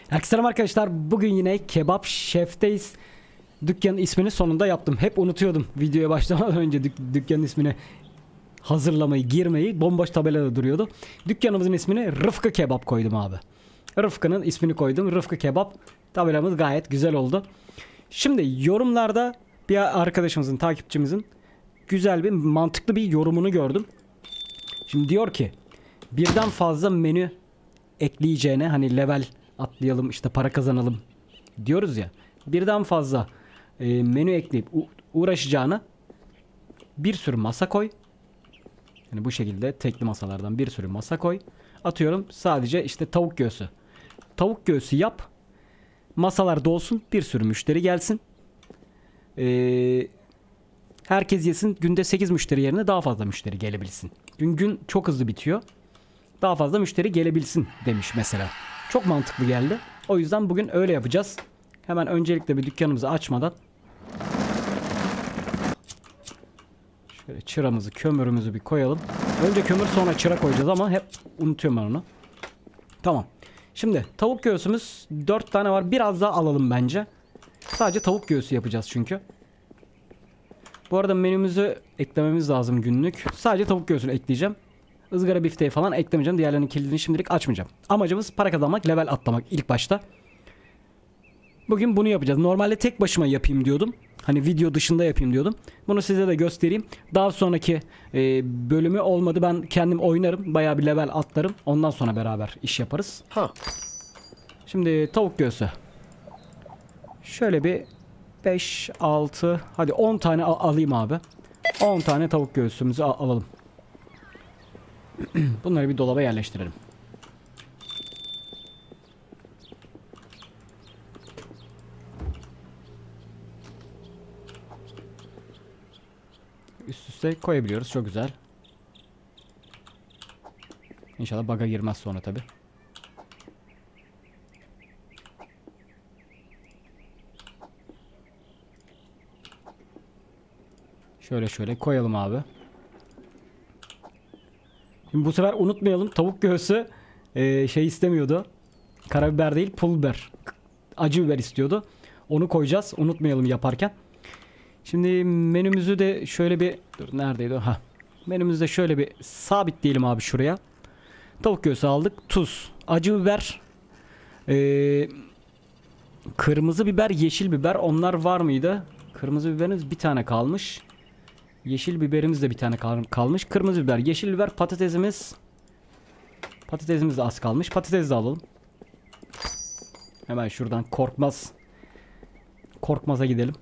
Herkese selam arkadaşlar. Bugün yine Kebap Şef'teyiz. Dükkanın ismini sonunda yaptım. Hep unutuyordum videoya başlamadan önce dükkanın ismini hazırlamayı, girmeyi. Bomboş tabelada duruyordu. Dükkanımızın ismini Rıfkı Kebap koydum abi. Rıfkı'nın ismini koydum. Rıfkı Kebap. Tabelamız gayet güzel oldu. Şimdi yorumlarda bir arkadaşımızın, takipçimizin güzel bir, mantıklı bir yorumunu gördüm. Şimdi diyor ki birden fazla menü ekleyeceğine, hani level atlayalım işte para kazanalım diyoruz ya, birden fazla menü ekleyip uğraşacağına bir sürü masa koy. Yani bu şekilde tekli masalardan bir sürü masa koy. Atıyorum sadece işte tavuk göğsü. Tavuk göğsü yap. Masalar dolsun, bir sürü müşteri gelsin. Herkes yesin. Günde 8 müşteri yerine daha fazla müşteri gelebilsin. Gün çok hızlı bitiyor. Daha fazla müşteri gelebilsin demiş mesela. Çok mantıklı geldi. O yüzden bugün öyle yapacağız. Hemen öncelikle bir dükkanımızı açmadan şöyle çıramızı, kömürümüzü bir koyalım. Önce kömür sonra çıra koyacağız ama hep unutuyorum ben onu. Tamam. Şimdi tavuk göğsümüz 4 tane var. Biraz daha alalım bence. Sadece tavuk göğsü yapacağız çünkü. Bu arada menümüzü eklememiz lazım günlük. Sadece tavuk göğsünü ekleyeceğim. Izgara bifteği falan eklemeyeceğim. Diğerlerinin kilidini şimdilik açmayacağım. Amacımız para kazanmak, level atlamak ilk başta. Bugün bunu yapacağız. Normalde tek başıma yapayım diyordum. Hani video dışında yapayım diyordum. Bunu size de göstereyim. Daha sonraki bölümü olmadı. Ben kendim oynarım. Bayağı bir level atlarım. Ondan sonra beraber iş yaparız. Şimdi tavuk göğsü. Şöyle bir 5, 6, hadi 10 tane alayım abi. 10 tane tavuk göğsümüzü alalım. Bunları bir dolaba yerleştirelim. Üst üste koyabiliyoruz. Çok güzel. İnşallah bug'a girmez sonra tabi. Şöyle koyalım abi. Şimdi bu sefer unutmayalım, tavuk göğsü şey istemiyordu. Karabiber değil, pul biber. Acı biber istiyordu. Onu koyacağız. Unutmayalım yaparken. Şimdi menümüzü de şöyle bir... Dur, neredeydi o? Menümüzü de şöyle bir sabitleyelim abi şuraya. Tavuk göğsü aldık. Tuz, acı biber, kırmızı biber, yeşil biber. Onlar var mıydı? Kırmızı biberimiz bir tane kalmış. Yeşil biberimiz de bir tane kalmış. Kırmızı biber, yeşil biber, patatesimiz. Patatesimiz de az kalmış. Patates de alalım. Hemen şuradan Korkmaz'a gidelim.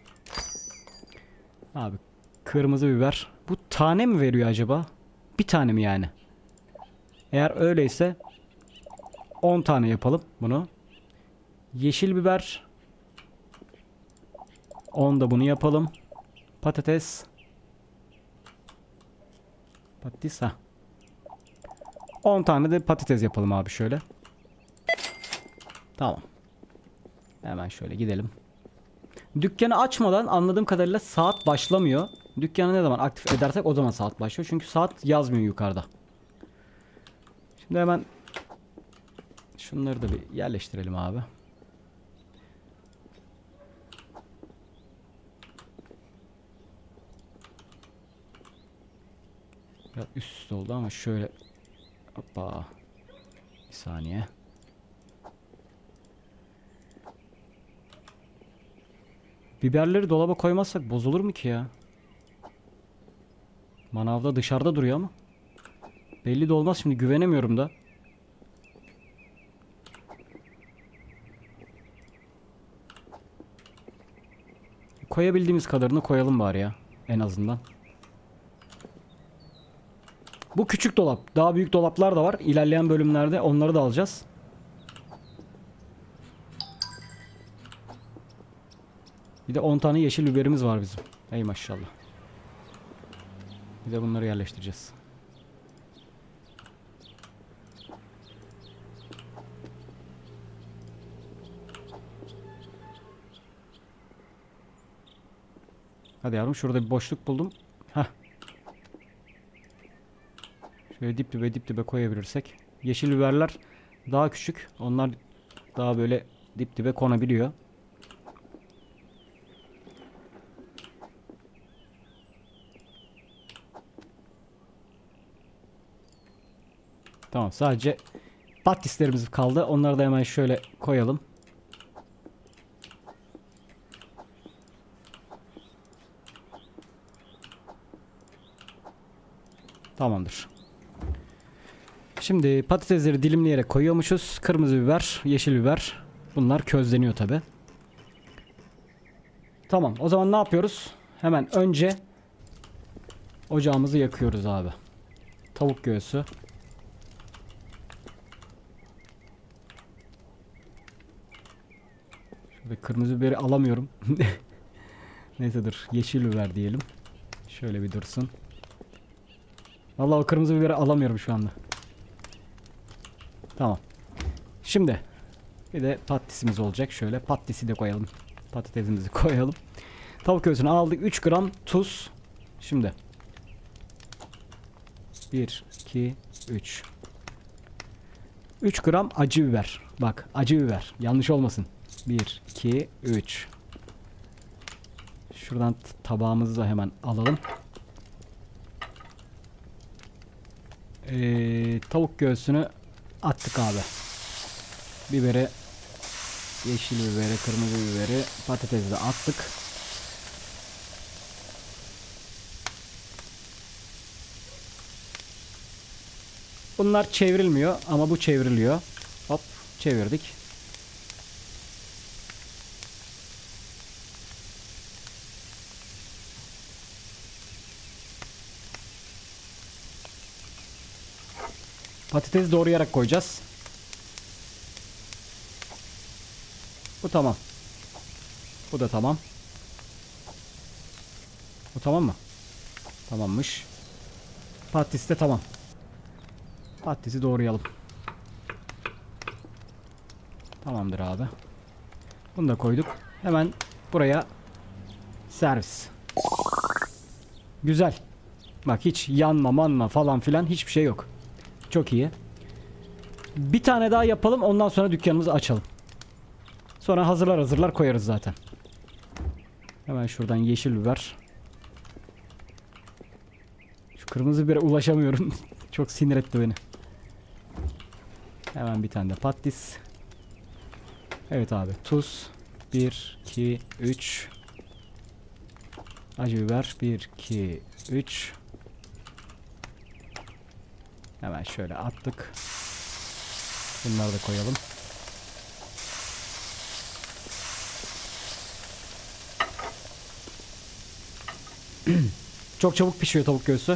Abi kırmızı biber. Bu tane mi veriyor acaba? Bir tane mi yani? Eğer öyleyse 10 tane yapalım bunu. Yeşil biber. 10 da bunu yapalım. Patates. Patates 10 tane de patates yapalım abi şöyle. Tamam. Hemen şöyle gidelim. Dükkanı açmadan anladığım kadarıyla saat başlamıyor. Dükkanı ne zaman aktif edersek o zaman saat başlıyor. Çünkü saat yazmıyor yukarıda. Şimdi hemen şunları da bir yerleştirelim abi. Biraz üst üste oldu ama şöyle. Hoppa. Bir saniye. Biberleri dolaba koymazsak bozulur mu ki ya? Manavda dışarıda duruyor ama. Belli de olmaz, şimdi güvenemiyorum da. Koyabildiğimiz kadarını koyalım bari ya. En azından. Bu küçük dolap. Daha büyük dolaplar da var. İlerleyen bölümlerde onları da alacağız. Bir de 10 tane yeşil biberimiz var bizim. Ey maşallah. Bir de bunları yerleştireceğiz. Hadi yavrum, şurada bir boşluk buldum. Heh. Şöyle dip dibe koyabilirsek. Yeşil biberler daha küçük. Onlar daha böyle dip dibe konabiliyor. Tamam, sadece patateslerimiz kaldı. Onları da hemen şöyle koyalım. Tamamdır. Şimdi patatesleri dilimleyerek koyuyormuşuz. Kırmızı biber, yeşil biber. Bunlar közleniyor tabi. Tamam, o zaman ne yapıyoruz? Hemen önce ocağımızı yakıyoruz abi. Tavuk göğsü. Şurada kırmızı biberi alamıyorum. Neyse dur, yeşil biber diyelim. Şöyle bir dursun. Vallahi o kırmızı biberi alamıyorum şu anda. Tamam. Şimdi bir de patatesimiz olacak. Şöyle patatesi de koyalım. Patatesimizi koyalım. Tavuk göğsünü aldık. 3 gram tuz. Şimdi 1, 2, 3. 3 gram acı biber. Bak, acı biber. Yanlış olmasın. 1, 2, 3. Şuradan tabağımızı da hemen alalım. Tavuk göğsünü attık abi. Biberi, yeşil biberi, kırmızı biberi, patatesi de attık. Bunlar çevrilmiyor ama bu çevriliyor. Hop, çevirdik. Patatesi doğrayarak koyacağız. Bu tamam. Bu da tamam. Bu tamam mı? Tamammış. Patates de tamam. Patatesi doğrayalım. Tamamdır abi. Bunu da koyduk. Hemen buraya servis. Güzel. Bak, hiç yanma manma falan filan hiçbir şey yok. Çok iyi. Bir tane daha yapalım, ondan sonra dükkanımızı açalım. Sonra hazırlar koyarız zaten. Hemen şuradan yeşil biber. Şu kırmızı bibere ulaşamıyorum. Çok sinir etti beni. Hemen bir tane de patates. Evet abi, tuz. 1, 2, 3. Acı biber. 1, 2, 3. Hemen şöyle attık. Bunları da koyalım. Çok çabuk pişiyor tavuk göğsü.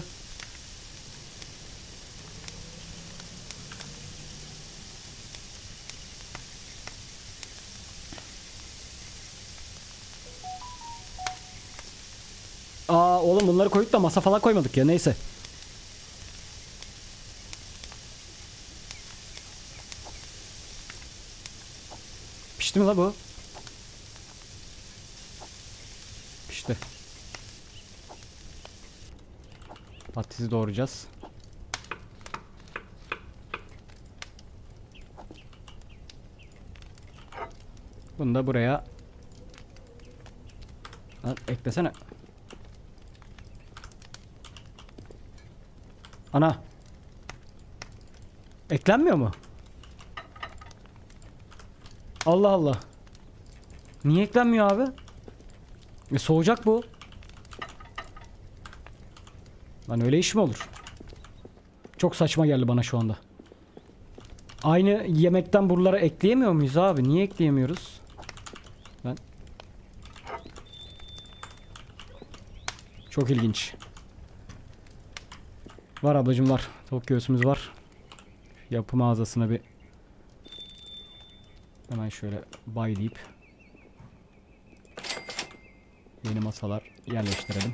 Aa oğlum, bunları koyduk da masa falan koymadık ya, neyse. Pişti mi la bu? Pişti. Patatesi doğrayacağız. Bunu da buraya eklesene. Ana. Eklenmiyor mu? Allah Allah. Niye eklenmiyor abi? Soğuyacak bu. Lan öyle iş mi olur? Çok saçma geldi bana şu anda. Aynı yemekten buralara ekleyemiyor muyuz abi? Niye ekleyemiyoruz? Ben... Çok ilginç. Var ablacım, var. Tavuk göğsümüz var. Yapı mağazasına bir hemen şöyle baylayıp yeni masalar yerleştirelim.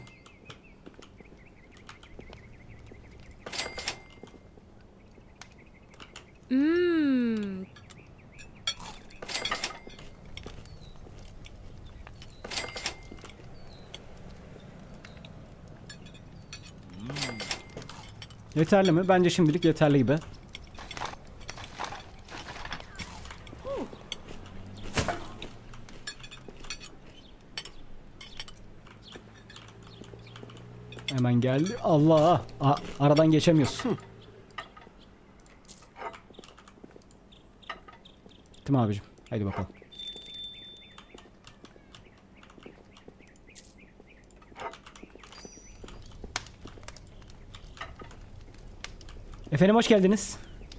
Yeterli mi? Bence şimdilik yeterli gibi. Hemen geldi. Allah! Aradan geçemiyoruz. Değil mi abicim? Haydi bakalım. Efendim hoş geldiniz.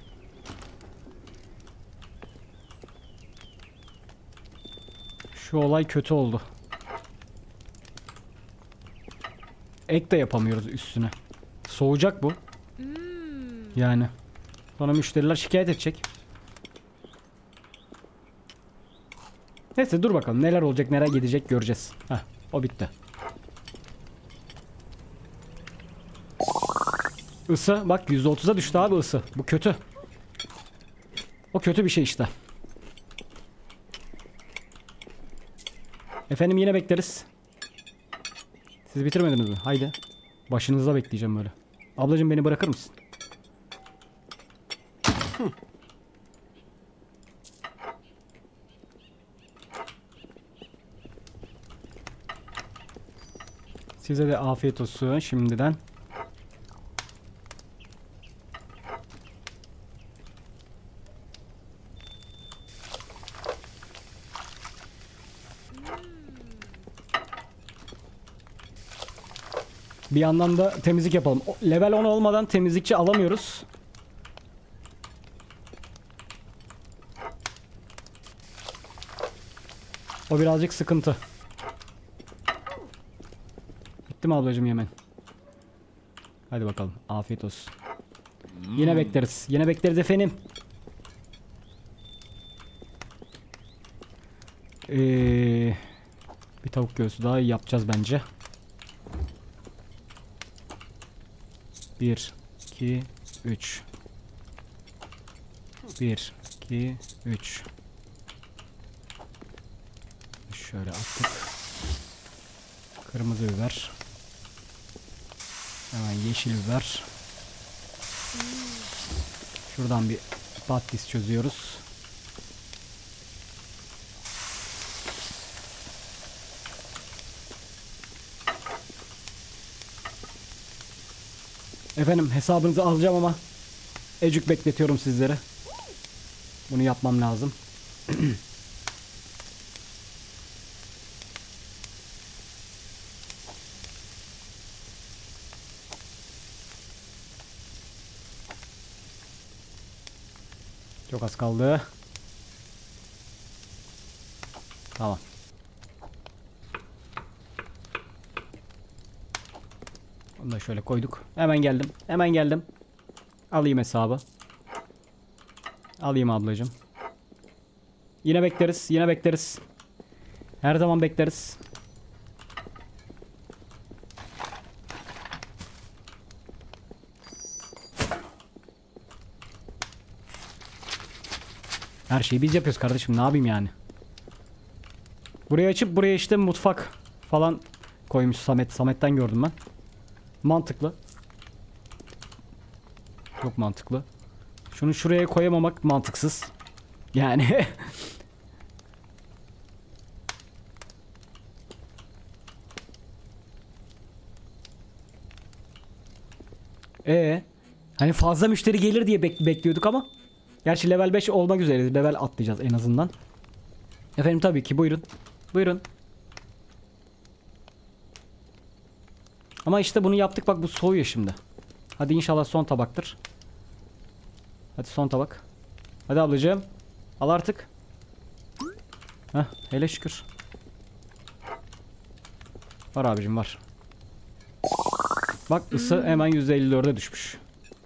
Şu olay kötü oldu. Ek de yapamıyoruz üstüne. Soğuyacak bu. Yani. Sonra müşteriler şikayet edecek. Neyse dur bakalım neler olacak, nereye gidecek göreceğiz. Heh, o bitti. Isı bak %30'a düştü abi ısı. Bu kötü. O kötü bir şey işte. Efendim yine bekleriz. Siz bitirmediniz mi? Haydi. Başınızda bekleyeceğim böyle. Ablacığım beni bırakır mısın? Size de afiyet olsun şimdiden. Bir yandan da temizlik yapalım. Level 10 olmadan temizlikçi alamıyoruz. O birazcık sıkıntı. Bitti mi ablacığım yemen? Hadi bakalım. Afiyet olsun. Yine bekleriz. Yine bekleriz efendim. Bir tavuk göğsü daha yapacağız bence. 1, 2, 3. 1, 2, 3. Şöyle attık. Kırmızı biber. Hemen yeşil biber. Şuradan bir patates çözüyoruz. Efendim hesabınızı alacağım ama ecük bekletiyorum sizlere. Bunu yapmam lazım. Çok az kaldı. Tamam. Onu da şöyle koyduk. Hemen geldim. Hemen geldim. Alayım hesabı. Alayım ablacığım. Yine bekleriz. Yine bekleriz. Her zaman bekleriz. Her şeyi biz yapıyoruz kardeşim. Ne yapayım yani? Burayı açıp buraya işte mutfak falan koymuş Samet. Samet'ten gördüm ben. Mantıklı. Çok mantıklı. Şunu şuraya koyamamak mantıksız. Yani. Hani fazla müşteri gelir diye bekliyorduk ama. Gerçi level 5 olmak üzereyiz. Level atlayacağız en azından. Efendim tabii ki buyurun. Buyurun. Ama işte bunu yaptık bak bu soğuyor şimdi. Hadi inşallah son tabaktır. Hadi son tabak. Hadi ablacığım. Al artık. Heh, hele şükür. Var abicim var. Bak ısı hemen %54'e düşmüş.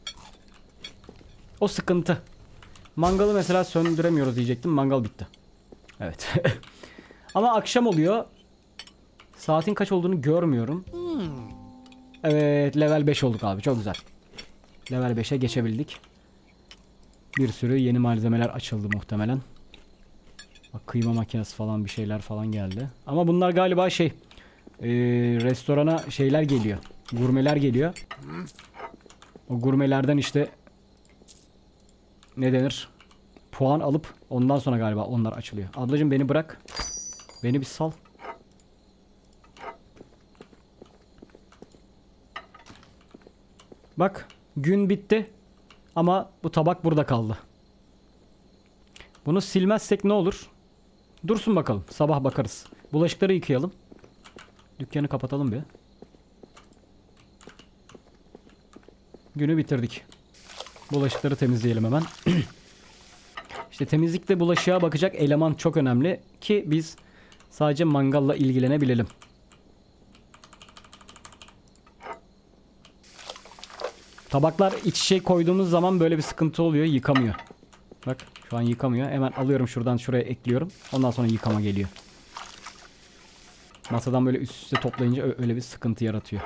O sıkıntı. Mangalı mesela söndüremiyoruz diyecektim. Mangal bitti. Evet. Ama akşam oluyor. Saatin kaç olduğunu görmüyorum. Evet level 5 olduk abi çok güzel. Level 5'e geçebildik. Bir sürü yeni malzemeler açıldı muhtemelen. Bak kıyma makinesi falan bir şeyler falan geldi. Ama bunlar galiba şey restorana şeyler geliyor. Gurmeler geliyor. O gurmelerden işte ne denir? Puan alıp ondan sonra galiba onlar açılıyor. Ablacığım beni bırak. Beni bir sal. Bak gün bitti. Ama bu tabak burada kaldı. Bunu silmezsek ne olur? Dursun bakalım. Sabah bakarız. Bulaşıkları yıkayalım. Dükkanı kapatalım bir. Günü bitirdik. Bulaşıkları temizleyelim hemen. İşte temizlikte bulaşığa bakacak eleman çok önemli ki biz sadece mangalla ilgilenebilelim. Tabaklar iç içe koyduğumuz zaman böyle bir sıkıntı oluyor. Yıkamıyor. Bak şu an yıkamıyor. Hemen alıyorum şuradan şuraya ekliyorum. Ondan sonra yıkama geliyor. Masadan böyle üst üste toplayınca öyle bir sıkıntı yaratıyor.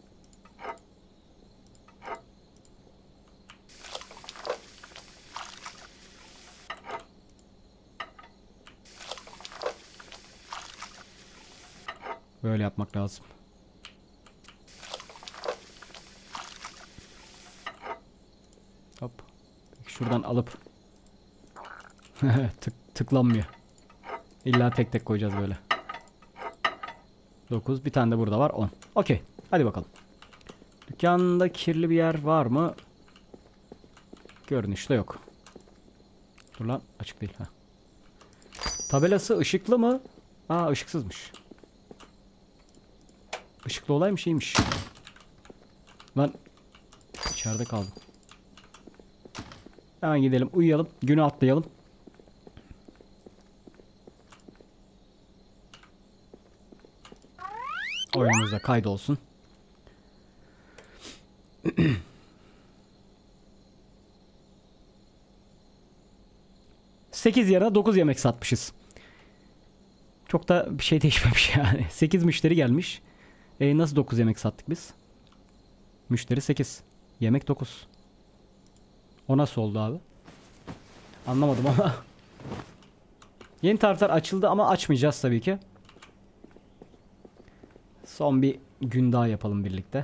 Böyle yapmak lazım. Hop. Şuradan alıp tıklanmıyor. İlla tek tek koyacağız böyle. 9. Bir tane de burada var. 10. Okey. Hadi bakalım. Dükkanda kirli bir yer var mı? Görünüşte yok. Dur lan. Açık değil. Heh. Tabelası ışıklı mı? Aa, ışıksızmış. Işıklı olaymış, iyiymiş. Lan içeride kaldım. Hemen gidelim, uyuyalım, günü atlayalım. Oyunumuzda kaydolsun. 8 yerine 9 yemek satmışız. Çok da bir şey değişmemiş yani. 8 müşteri gelmiş. Nasıl 9 yemek sattık biz? Müşteri 8. Yemek 9. O nasıl oldu abi? Anlamadım ama. Yeni tarifler açıldı ama açmayacağız tabii ki. Son bir gün daha yapalım birlikte.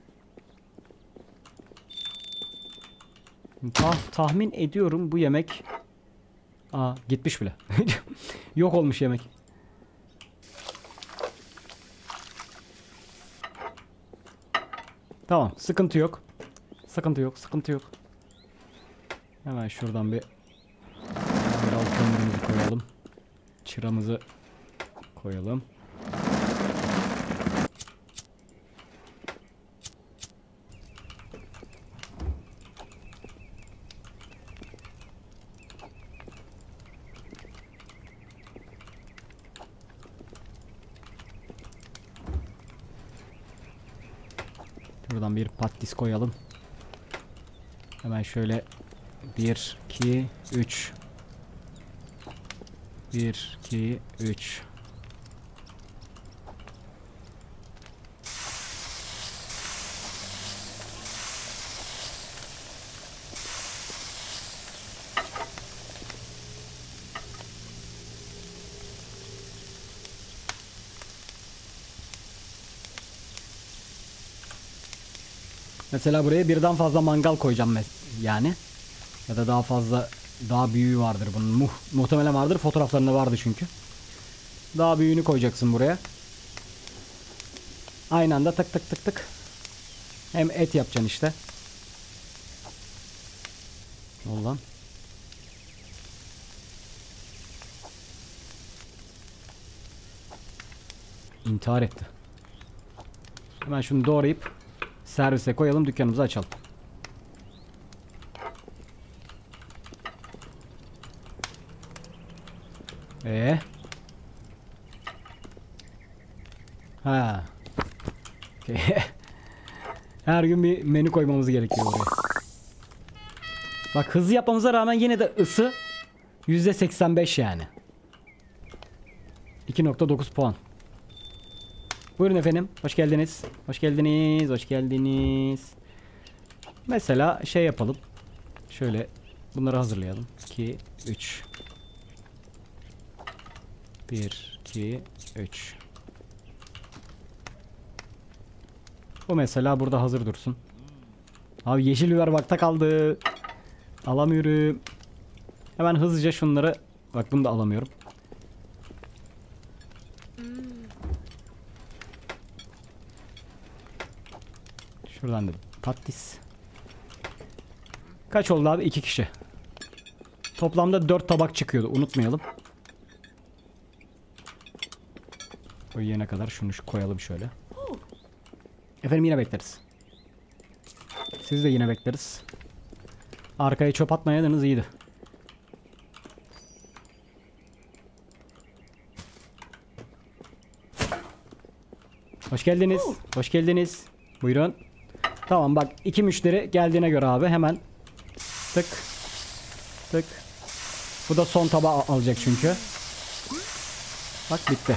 Tahmin ediyorum bu yemek... Aa, gitmiş bile. Yok olmuş yemek. Tamam, sıkıntı yok. Sıkıntı yok, sıkıntı yok. Hemen şuradan bir kömürümüzü koyalım. Çıramızı koyalım. Buradan bir patates koyalım. Hemen şöyle 1, 2, 3. 1, 2, 3. Mesela buraya birden fazla mangal koyacağım yani. Ya da daha fazla, daha büyüğü vardır bunun. Muhtemelen vardır. Fotoğraflarında vardı çünkü. Daha büyüğünü koyacaksın buraya. Aynı anda tık tık tık tık. Hem et yapacaksın işte. Ulan. İntihar etti. Hemen şunu doğrayıp servise koyalım, dükkanımızı açalım. Ha. Okay. Her gün bir menü koymamız gerekiyor oraya. Bak, hızlı yapmamıza rağmen yine de ısı %85 yani. 2.9 puan. Buyurun efendim. Hoş geldiniz. Hoş geldiniz. Hoş geldiniz. Mesela şey yapalım. Şöyle bunları hazırlayalım. 2, 3. 1, 2, 3. Bu mesela burada hazır dursun. Abi yeşil biber bakta kaldı. Alamıyorum. Hemen hızlıca şunları. Bak, bunu da alamıyorum. Şuradan da patates. Kaç oldu abi? 2 kişi. Toplamda 4 tabak çıkıyordu. Unutmayalım. O yiyene kadar şunu koyalım şöyle. Efendim yine bekleriz. Siz de yine bekleriz. Arkaya çöp atmayanınız iyiydi. Hoş geldiniz. Hoş geldiniz. Buyurun. Tamam bak 2 müşteri geldiğine göre abi hemen tık tık. Bu da son tabağı alacak çünkü. Bak bitti.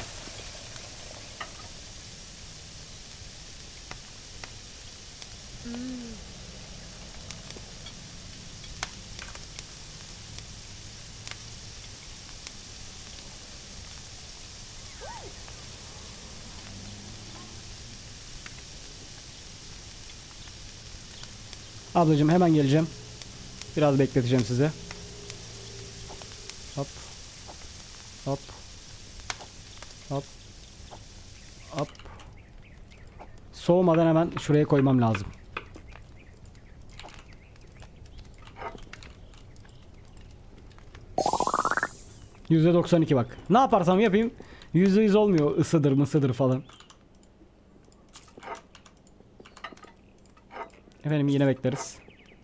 Ablacığım hemen geleceğim. Biraz bekleteceğim size. Hop. Hop. Hop. Hop. Soğumadan hemen şuraya koymam lazım. %92 bak. Ne yaparsam yapayım %100 olmuyor. Isıdır mısıdır falan. Efendim yine bekleriz.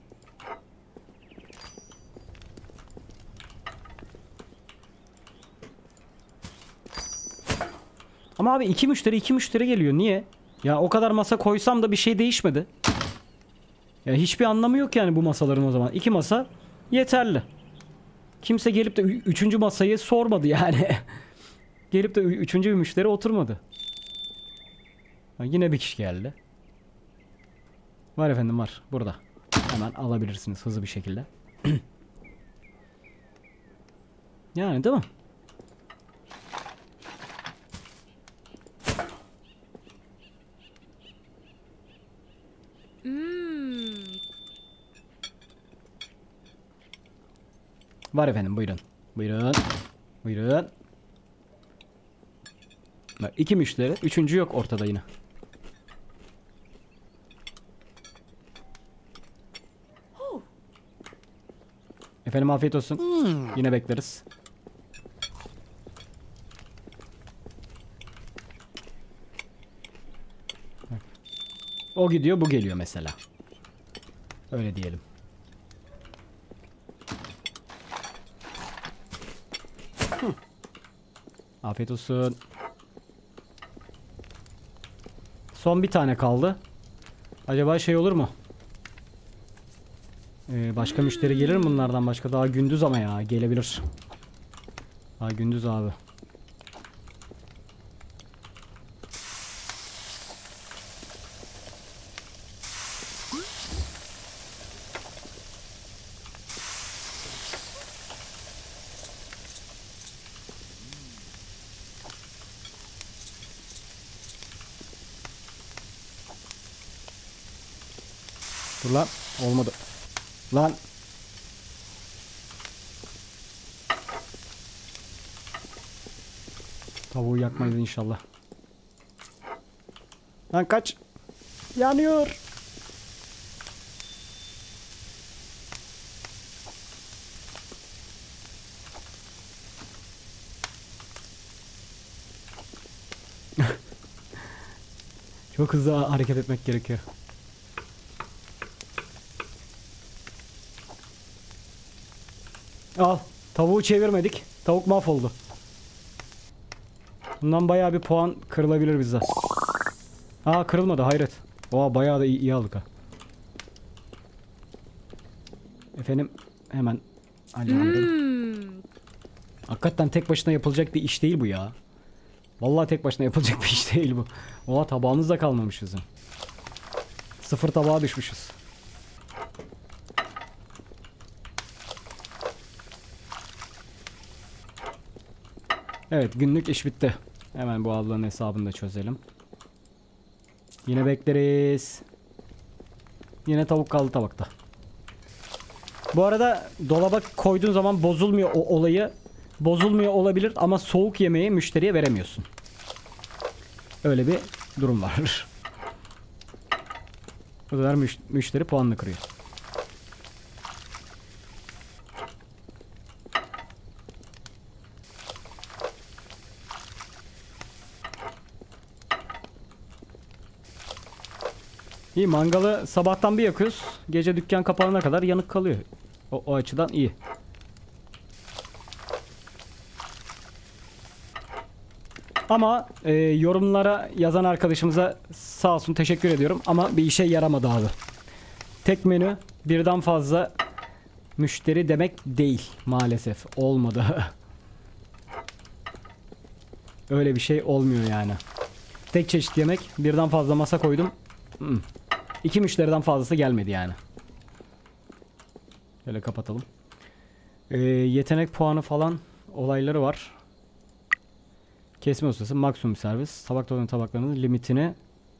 Ama abi iki müşteri geliyor. Niye? Ya o kadar masa koysam da bir şey değişmedi. Ya hiçbir anlamı yok yani bu masaların o zaman. 2 masa yeterli. Kimse gelip de 3. masayı sormadı yani. Gelip de 3. bir müşteri oturmadı. Ha, yine bir kişi geldi. Var efendim var. Burada. Hemen alabilirsiniz hızlı bir şekilde. Yani değil mi? Var efendim buyurun. Buyurun. Buyurun. Bak 2 müşteri. 3. yok ortada yine. Efendim afiyet olsun. Yine bekleriz. O gidiyor bu geliyor mesela. Öyle diyelim. Afiyet olsun. Son bir tane kaldı. Acaba şey olur mu? Başka müşteri gelir mi bunlardan başka? Daha gündüz ama ya gelebilir. Daha gündüz abi. Dur lan. Olmadı. Lan. Tavuğu yakmayız inşallah. Lan kaç. Yanıyor. Çok hızlı hareket etmek gerekiyor. Al. Tavuğu çevirmedik. Tavuk mahvoldu. Bundan bayağı bir puan kırılabilir bize. Aa kırılmadı hayret. Oha bayağı da iyi aldık ha. Efendim hemen halledelim. Hakikaten tek başına yapılacak bir iş değil bu ya. Vallahi tek başına yapılacak bir iş değil bu. Oha tabağımız da kalmamış bizim. 0 tabağa düşmüşüz. Evet günlük iş bitti. Hemen bu ablanın hesabını da çözelim. Yine bekleriz. Yine tavuk kaldı tabakta. Bu arada dolaba koyduğun zaman bozulmuyor o olayı. Bozulmuyor olabilir ama soğuk yemeği müşteriye veremiyorsun. Öyle bir durum var. Bu sefer müşteri puanını kırıyor. İyi, mangalı sabahtan bir yakıyoruz. Gece dükkan kapanana kadar yanık kalıyor. O açıdan iyi. Ama yorumlara yazan arkadaşımıza sağ olsun teşekkür ediyorum. Ama bir işe yaramadı abi. Tek menü birden fazla müşteri demek değil maalesef. Olmadı. Öyle bir şey olmuyor yani. Tek çeşit yemek, birden fazla masa koydum. 2 müşteriden fazlası gelmedi yani. Şöyle kapatalım. Yetenek puanı falan olayları var. Kesme ustası, maksimum servis. Tabak dolabının tabaklarının limitini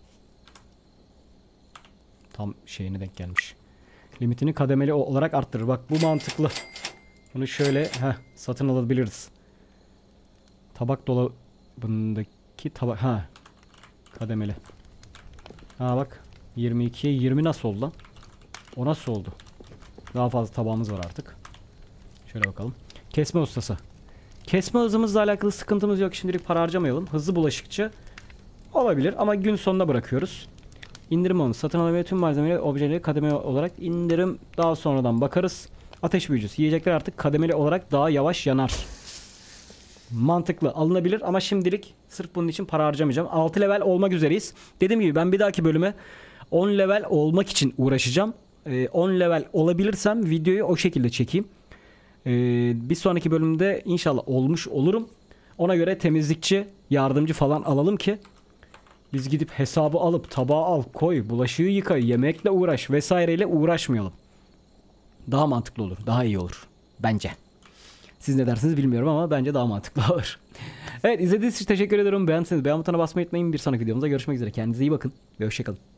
tam şeyine denk gelmiş. Limitini kademeli olarak arttırır. Bak bu mantıklı. Bunu şöyle satın alabiliriz. Tabak dolabındaki tabak kademeli. Bak 22'ye 20 nasıl oldu lan? O nasıl oldu? Daha fazla tabağımız var artık. Şöyle bakalım. Kesme ustası. Kesme hızımızla alakalı sıkıntımız yok. Şimdilik para harcamayalım. Hızlı bulaşıkçı olabilir ama gün sonuna bırakıyoruz. İndirim olmuş. Satın alabilen tüm malzemeleri, objeleri kademeli olarak indirim, daha sonradan bakarız. Ateş büyücüsü. Yiyecekler artık kademeli olarak daha yavaş yanar. Mantıklı, alınabilir ama şimdilik sırf bunun için para harcamayacağım. 6 level olmak üzereyiz. Dediğim gibi ben bir dahaki bölüme 10 level olmak için uğraşacağım. 10 level olabilirsem videoyu o şekilde çekeyim. Bir sonraki bölümde inşallah olmuş olurum. Ona göre temizlikçi, yardımcı falan alalım ki biz gidip hesabı alıp tabağı al, koy, bulaşığı yıka, yemekle uğraş vesaireyle uğraşmayalım. Daha mantıklı olur, daha iyi olur bence. Siz ne dersiniz bilmiyorum ama bence daha mantıklı olur. Evet, izlediğiniz için teşekkür ederim. Beğendiyseniz beğen butonuna basmayı unutmayın. Bir sonraki videomuzda görüşmek üzere. Kendinize iyi bakın ve hoşçakalın.